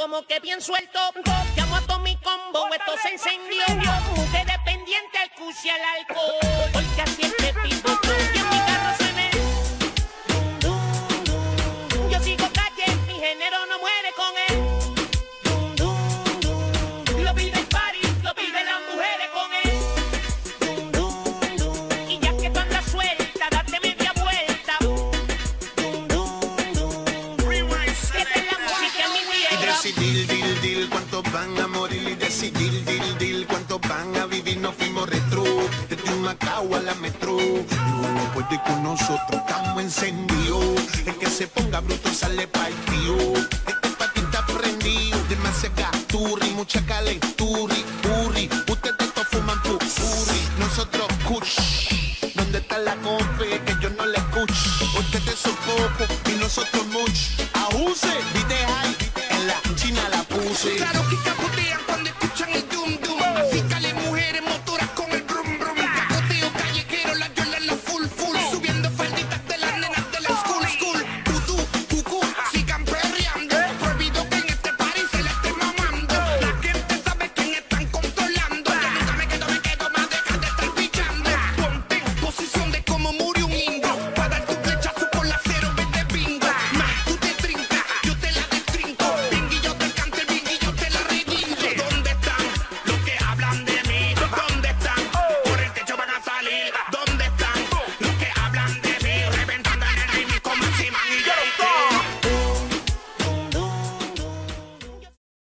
como que bien suelto. Llamo a todo mi combo, esto se encendió. Mujeres pendientes al cuci y al alcohol, porque así es que pido yo. Y en mi carro suena el dum, dum, dum, dum. Yo sigo calle, mi género no muere con él. Dum, dum, dum, dum. Lo pide el party, lo piden las mujeres con él. Dum, dum, dum. Y ya que tú andas suelta, date media vuelta. Dum, dum, dum. Esta es la música en mi tierra. Y decidir, dil, cuántos van a morir. Y decidir, dil, cuántos van a vivir. Nos fuimos retro, desde un Macao a la metro. No puede con nosotros, estamos encendidos. El que se ponga bruto sale partido. Este paquete está prendido, demasiada turri, mucha calenturri, urri. Ustedes todos fuman purri, nosotros kush. ¿Dónde está la confe? Que yo no le escucho. Ustedes son pocos y nosotros mucho. Abuse,